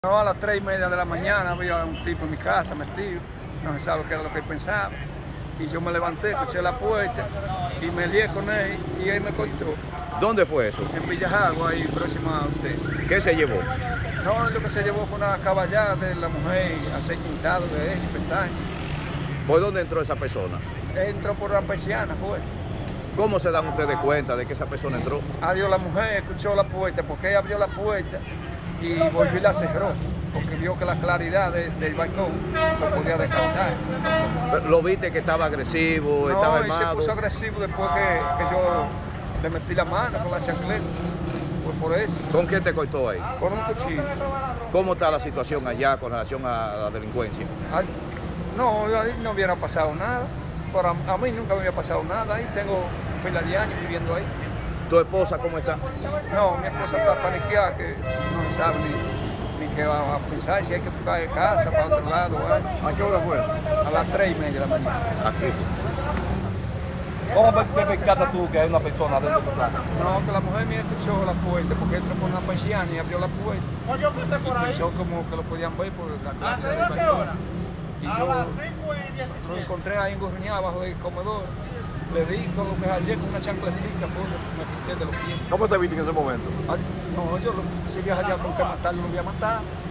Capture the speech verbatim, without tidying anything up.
No, a las tres y media de la mañana había un tipo en mi casa metido, no se sabe qué era lo que él pensaba. Y yo me levanté, escuché la puerta y me lié con él y él me cortó. ¿Dónde fue eso? En Villajagua, ahí próxima a usted. ¿Qué se llevó? No, lo que se llevó fue una caballada de la mujer, aceite untado de él y pestañas. ¿Por dónde entró esa persona? Entró por la persiana, fue. ¿Cómo se dan ustedes cuenta de que esa persona entró? Adiós, la mujer escuchó la puerta, porque ella abrió la puerta y volvió y la cerró, porque vio que la claridad de, del balcón lo podía descartar. ¿Lo viste que estaba agresivo, No, estaba y se armado? puso agresivo después que, que yo le metí la mano con la chancleta, pues por eso, ¿Con qué te cortó ahí? con un cuchillo. ¿Cómo está la situación allá con relación a la delincuencia? Ay, no, ahí no hubiera pasado nada, pero a, a mí nunca me había pasado nada, ahí tengo pila de años viviendo ahí. ¿Tu esposa cómo está? No, mi esposa está paniqueada, que no sabe ni, ni qué va a pensar, si hay que buscar de casa, para otro lado. ¿eh? ¿A qué hora fue eso? A las tres y media de la mañana. Aquí. ¿Cómo percatas tú que hay una persona dentro de tu casa? No, que la mujer me escuchó la puerta, porque entró por una persiana y abrió la puerta. No, yo pasé por Y ahí. pensó como que lo podían ver por la ¿A claridad del qué hora? balcón. Y A yo las cinco y lo diecisiete. encontré ahí engorriñado abajo del comedor. Le di con lo que hallé, con una chancletica, fue, me quité de los pies. ¿Cómo te viste en ese momento? Ay, no, yo lo, si voy a hallar con que matarlo, lo voy a matar.